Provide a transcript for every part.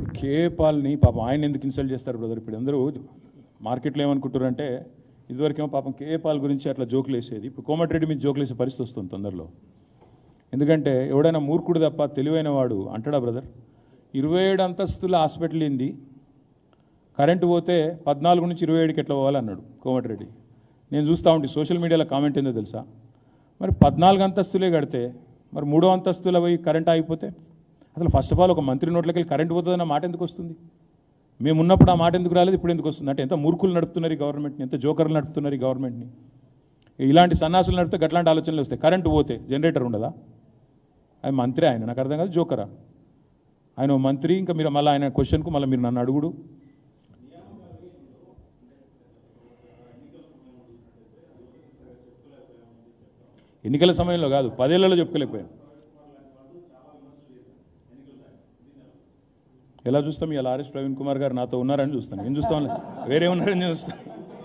KA పాల్ని పాపం ఆయన ఎందుకు ఇన్సల్ట్ చేస్తారు బ్రదర్? ఇప్పుడు అందరూ మార్కెట్లో ఏమనుకుంటారంటే ఇదివరకేమో పాపం కేఏ పాల్ గురించి అట్లా జోకులు వేసేది, ఇప్పుడు కోమటిరెడ్డి మీద జోకులు వేసే పరిస్థితి వస్తుంది తొందరలో. ఎందుకంటే ఎవడైనా మూర్ఖుడు తప్ప తెలివైన వాడు అంటాడా బ్రదర్? 27 అంతస్తుల హాస్పిటల్ ఏంది, కరెంటు పోతే 14 నుంచి 27కి ఎట్లా పోవాలన్నాడు కోమటిరెడ్డి. నేను చూస్తూ ఉంటే సోషల్ మీడియాలో కామెంట్ ఏందో తెలుసా, మరి 14 అంతస్తులే కడితే మరి 3వ అంతస్తుల పోయి కరెంట్ ఆగిపోతే అసలు ఫస్ట్ ఆఫ్ ఆల్ ఒక మంత్రి నోట్లోకి వెళ్ళి కరెంట్ పోతుందన్న మాట ఎందుకు వస్తుంది? మేము ఉన్నప్పుడు ఆ మాట ఎందుకు రాలేదు, ఇప్పుడు ఎందుకు వస్తుంది? అంటే ఎంత మూర్ఖులు నడుపుతున్నారు ఈ గవర్నమెంట్ని, ఎంత జోకర్లు నడుపుతున్నారు ఈ గవర్నమెంట్ని. ఇలాంటి సన్నాసులు నడిపితే గట్లాంటి ఆలోచనలు వస్తాయి. కరెంటు పోతే జనరేటర్ ఉండదా? ఆయన మంత్రి, ఆయన నాకు అర్థం కాదు, జోకరా ఆయన మంత్రి. ఇంకా మీరు మళ్ళీ ఆయన క్వశ్చన్కు మళ్ళీ మీరు నన్ను అడుగుడు. ఎన్నికల సమయంలో కాదు, 10 ఏళ్లలో చెప్పుకోలేకపోయాను. ఎలా చూస్తాం? ఇలా ఆర్ఎస్ ప్రవీణ్ కుమార్ గారు నాతో ఉన్నారని చూస్తాను. ఏం చూస్తాం? వేరే ఉన్నారని చూస్తాను.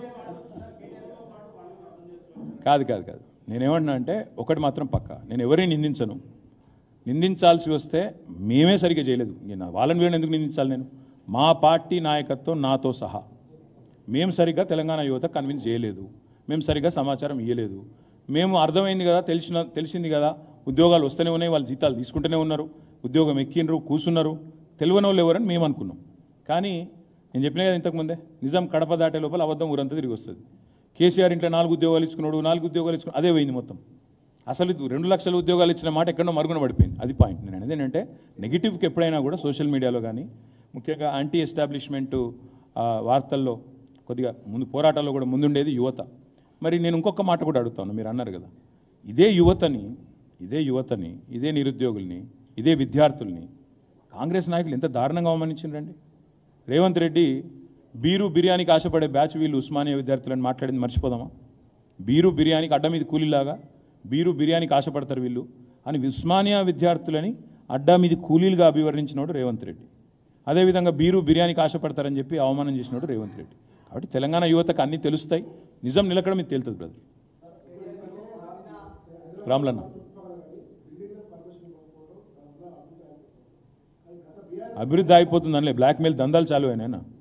కాదు కాదు కాదు నేనేమంటున్నా అంటే ఒకటి మాత్రం పక్క, నేను ఎవరిని నిందించను. నిందించాల్సి వస్తే మేమే సరిగ్గా చేయలేదు. వాళ్ళని వీళ్ళని ఎందుకు నిందించాలి? నేను మా పార్టీ నాయకత్వం నాతో సహా మేము సరిగ్గా తెలంగాణ యువత కన్విన్స్ చేయలేదు, మేము సరిగ్గా సమాచారం ఇవ్వలేదు. మేము అర్థమైంది కదా, తెలిసింది కదా, ఉద్యోగాలు వస్తూనే ఉన్నాయి, వాళ్ళు జీతాలు తీసుకుంటూనే ఉన్నారు, ఉద్యోగం ఎక్కినరు, కూర్చున్నారు, తెలియని వాళ్ళు ఎవరని మేము అనుకున్నాం. కానీ నేను చెప్పినా కదా ఇంతకుముందే, నిజం కడప దాటే లోపల అబద్ధం ఊరంతా తిరిగి వస్తుంది. కేసీఆర్ ఇంట్లో 4 ఉద్యోగాలు ఇచ్చుకున్నాడు, 4 ఉద్యోగాలు ఇచ్చుకున్నాడు, అదే పోయింది మొత్తం. అసలు 2 లక్షల ఉద్యోగాలు ఇచ్చిన మాట ఎక్కడో మరుగున పడిపోయింది. అది పాయింట్. నేను అనేది ఏంటంటే నెగిటివ్కి ఎప్పుడైనా కూడా సోషల్ మీడియాలో కానీ ముఖ్యంగా యాంటీ ఎస్టాబ్లిష్మెంటు వార్తల్లో కొద్దిగా ముందు పోరాటాల్లో కూడా ముందుండేది యువత. మరి నేను ఇంకొక మాట కూడా అడుగుతాను, మీరు అన్నారు కదా, ఇదే యువతని ఇదే నిరుద్యోగుల్ని, ఇదే విద్యార్థుల్ని కాంగ్రెస్ నాయకులు ఎంత దారుణంగా అవమానించిండ్రండి. రేవంత్ రెడ్డి బీరు బిర్యానీకి ఆశపడే బ్యాచ్ వీళ్ళు ఉస్మానియా విద్యార్థులని మాట్లాడింది మర్చిపోదామా? బీరు బిర్యానీకి అడ్డ మీద కూలీలాగా బీరు బిర్యానీకి ఆశపడతారు వీళ్ళు అని ఉస్మానియా విద్యార్థులని అడ్డా మీద కూలీలుగా అభివర్ణించినోడు రేవంత్ రెడ్డి. అదేవిధంగా బీరు బిర్యానీకి ఆశపడతారని చెప్పి అవమానం చేసినోడు రేవంత్ రెడ్డి. కాబట్టి తెలంగాణ యువతకు అన్నీ తెలుస్తాయి, నిజం నిలకడ మీకు తెలుస్తుంది బ్రదర్. రాములన్న అభివృద్ధి అయిపోతుందనిలే, బ్లాక్మెయిల్ దందాలు చాలు అయినా